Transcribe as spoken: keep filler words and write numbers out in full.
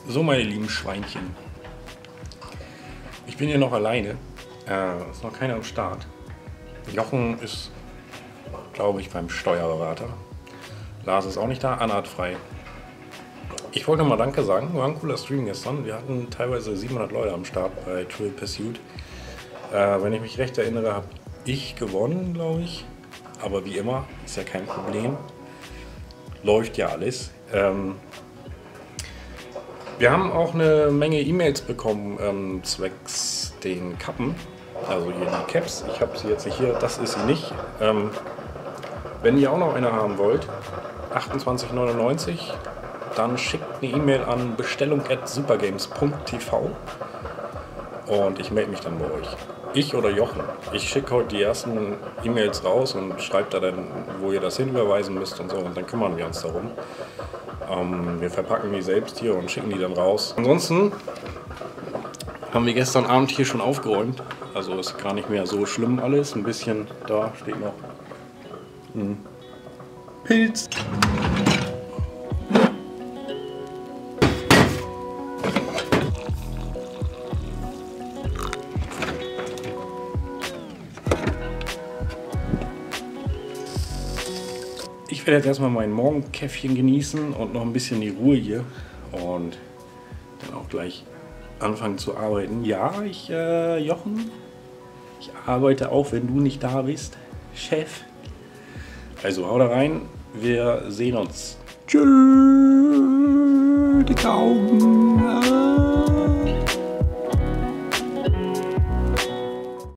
So, meine lieben Schweinchen. Ich bin hier noch alleine. Äh, ist noch keiner am Start. Jochen ist, glaube ich, beim Steuerberater. Lars ist auch nicht da. Anna hat frei. Ich wollte mal Danke sagen. War ein cooler Stream gestern. Wir hatten teilweise siebenhundert Leute am Start bei Trivial Pursuit. Äh, wenn ich mich recht erinnere, habe ich gewonnen, glaube ich. Aber wie immer, ist ja kein Problem. Läuft ja alles. Ähm, Wir haben auch eine Menge E-Mails bekommen ähm, zwecks den Kappen, also hier die Caps. Ich habe sie jetzt nicht hier, das ist sie nicht. Ähm, wenn ihr auch noch eine haben wollt, achtundzwanzig neunundneunzig, dann schickt eine E-Mail an bestellung at supergames punkt t v und ich melde mich dann bei euch. Ich oder Jochen. Ich schicke heute die ersten E-Mails raus und schreibe da dann, wo ihr das hinüberweisen müsst und so, und dann kümmern wir uns darum. Ähm, wir verpacken die selbst hier und schicken die dann raus. Ansonsten haben wir gestern Abend hier schon aufgeräumt. Also ist gar nicht mehr so schlimm alles. Ein bisschen, da steht noch ein Pilz. Ich werde jetzt erstmal mein Morgenkäffchen genießen und noch ein bisschen die Ruhe hier und dann auch gleich anfangen zu arbeiten. Ja, ich, äh, Jochen, ich arbeite auch, wenn du nicht da bist, Chef. Also hau da rein, wir sehen uns. Tschüss, dicke Augen.